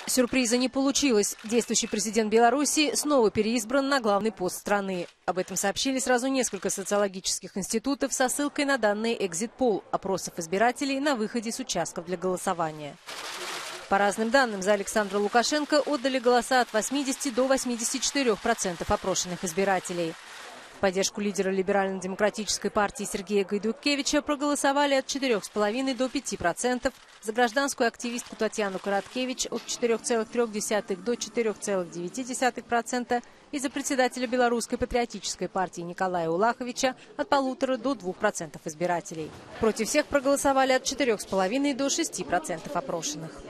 Сюрприза не получилось. Действующий президент Беларуси снова переизбран на главный пост страны. Об этом сообщили сразу несколько социологических институтов со ссылкой на данные экзит-пол опросов избирателей на выходе с участков для голосования. По разным данным, за Александра Лукашенко отдали голоса от 80 до 84% опрошенных избирателей. В поддержку лидера либерально-демократической партии Сергея Гайдукевича проголосовали от 4,5 до 5%, за гражданскую активистку Татьяну Короткевич от 4,3 до 4,9% и за председателя Белорусской патриотической партии Николая Улаховича от 1,5 до 2% избирателей. Против всех проголосовали от 4,5 до 6% опрошенных.